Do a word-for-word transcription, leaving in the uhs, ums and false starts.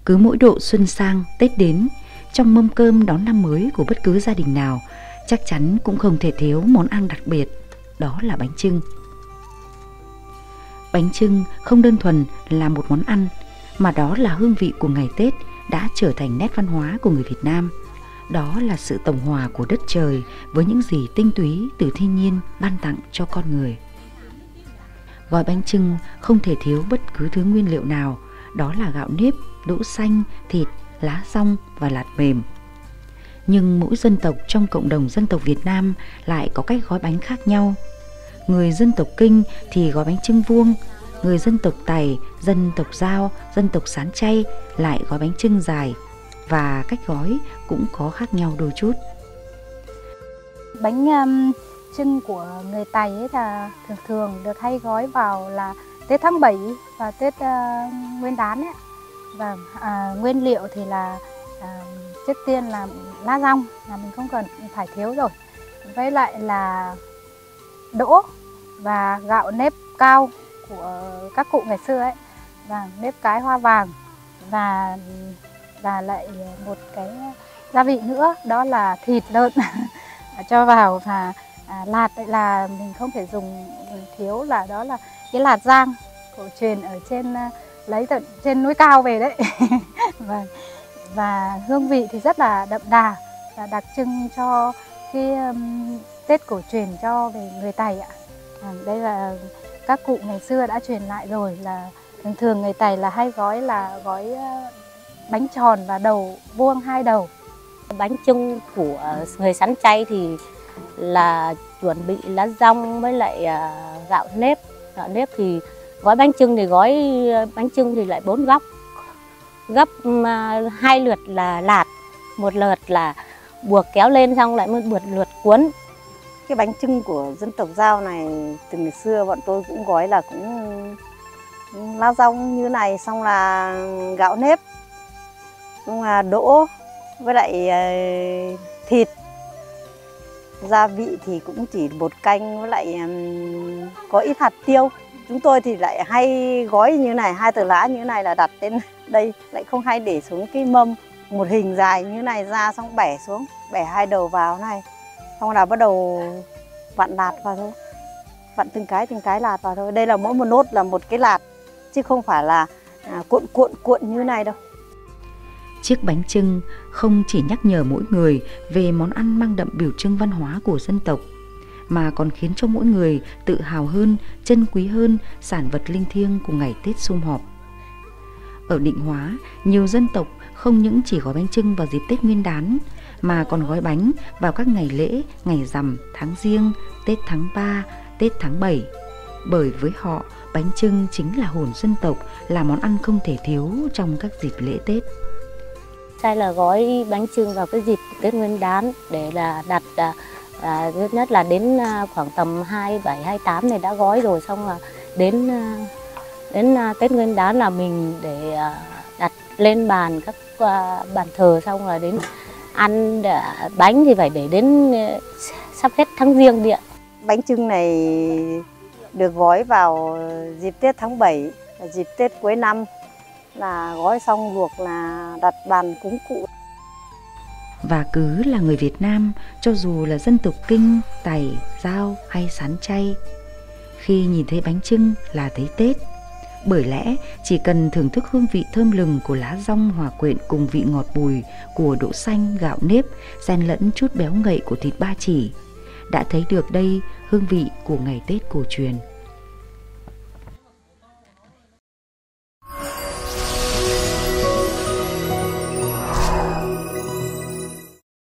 Cứ mỗi độ xuân sang, Tết đến, trong mâm cơm đón năm mới của bất cứ gia đình nào chắc chắn cũng không thể thiếu món ăn đặc biệt, đó là bánh chưng. Bánh chưng không đơn thuần là một món ăn, mà đó là hương vị của ngày Tết đã trở thành nét văn hóa của người Việt Nam. Đó là sự tổng hòa của đất trời với những gì tinh túy từ thiên nhiên ban tặng cho con người. Gói bánh chưng không thể thiếu bất cứ thứ nguyên liệu nào, đó là gạo nếp, đỗ xanh, thịt, lá dong và lạt mềm. Nhưng mỗi dân tộc trong cộng đồng dân tộc Việt Nam lại có cách gói bánh khác nhau. Người dân tộc Kinh thì gói bánh chưng vuông, người dân tộc Tày, dân tộc Dao, dân tộc Sán Chay lại gói bánh chưng dài, và cách gói cũng có khác nhau đôi chút. Bánh um, chưng của người Tày ấy là thường thường được hay gói vào là Tết tháng bảy và Tết uh, Nguyên đán ấy. Và uh, nguyên liệu thì là uh, trước tiên là lá dong là mình không cần phải thiếu rồi, với lại là đỗ và gạo nếp cao của các cụ ngày xưa ấy, và nếp cái hoa vàng, và và lại một cái gia vị nữa đó là thịt lợn cho vào, và à, lạt là mình không thể dùng thiếu, là đó là cái lạt rang cổ truyền ở trên lấy tận trên núi cao về đấy. và và hương vị thì rất là đậm đà và đặc trưng cho cái um, Tết cổ truyền cho về người Tày ạ. À, đây là các cụ ngày xưa đã truyền lại rồi, là thường thường người Tày là hay gói là gói uh, bánh tròn và đầu vuông hai đầu. Bánh chưng của người Sán Chay thì là chuẩn bị lá dong với lại uh, gạo nếp. Gạo nếp thì gói bánh chưng thì gói bánh chưng thì lại bốn góc, gấp uh, hai lượt là lạt, một lượt là buộc kéo lên, xong lại một lượt cuốn. Cái bánh chưng của dân tộc Dao này từ ngày xưa bọn tôi cũng gói là cũng lá dong như này, xong là gạo nếp, xong là đỗ với lại thịt. Gia vị thì cũng chỉ bột canh với lại có ít hạt tiêu. Chúng tôi thì lại hay gói như này, hai tờ lá như này là đặt lên đây, lại không hay để xuống cái mâm. Một hình dài như này ra, xong bẻ xuống, bẻ hai đầu vào này, xong là bắt đầu vặn lạt vào thôi, vặn từng cái từng cái lạt vào thôi. Đây là mỗi một nốt là một cái lạt, chứ không phải là à, cuộn cuộn cuộn như này đâu. Chiếc bánh chưng không chỉ nhắc nhở mỗi người về món ăn mang đậm biểu trưng văn hóa của dân tộc, mà còn khiến cho mỗi người tự hào hơn, trân quý hơn sản vật linh thiêng của ngày Tết sum họp. Ở Định Hóa, nhiều dân tộc không những chỉ gói bánh chưng vào dịp Tết Nguyên đán, mà còn gói bánh vào các ngày lễ, ngày rằm, tháng Giêng, Tết tháng ba, Tết tháng bảy. Bởi với họ, bánh chưng chính là hồn dân tộc, là món ăn không thể thiếu trong các dịp lễ Tết. Đây là gói bánh chưng vào cái dịp Tết Nguyên đán để là đặt à, à, thứ nhất là đến à, khoảng tầm hai mươi bảy, hai mươi tám này đã gói rồi, xong là đến à, đến à, Tết Nguyên đán là mình để à, đặt lên bàn các à, bàn thờ, xong là đến ăn à, bánh thì phải để đến à, sắp hết tháng Giêng đi ạ. Bánh chưng này được gói vào dịp Tết tháng bảy, dịp Tết cuối năm, là gói xong luộc là đặt bàn cúng cụ. Và cứ là người Việt Nam, cho dù là dân tộc Kinh, Tày, Dao hay Sán Chay, khi nhìn thấy bánh chưng là thấy Tết. Bởi lẽ chỉ cần thưởng thức hương vị thơm lừng của lá dong hòa quyện cùng vị ngọt bùi của đỗ xanh, gạo nếp, xen lẫn chút béo ngậy của thịt ba chỉ, đã thấy được đây hương vị của ngày Tết cổ truyền.